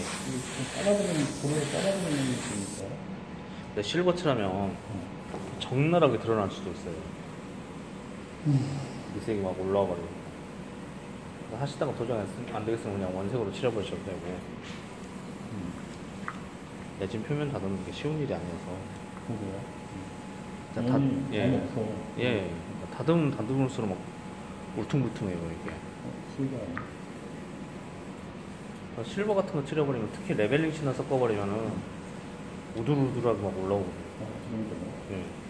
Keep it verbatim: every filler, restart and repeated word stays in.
빨아들이는, 도로에 빨아들이는 게 있으니까. 근데 실버트라면 적나라하게 드러날 수도 있어요. 미색이 막 올라와 버리고. 하시다가 도저히 안 되겠으면 그냥 원색으로 칠해버리셔도 되고. 내진 표면 다듬는 게 쉬운 일이 아니어서. 그거야. 자, 다, 음, 예. 많이 없어. 예. 다듬으면 다듬을수록 막 울퉁불퉁해요, 이게. 수위가 아니야. 실버 같은 거 칠해버리면, 특히 레벨링 신나 섞어버리면은 우두루두루하게 막 올라오거든요. 아, 그 정도네. 예.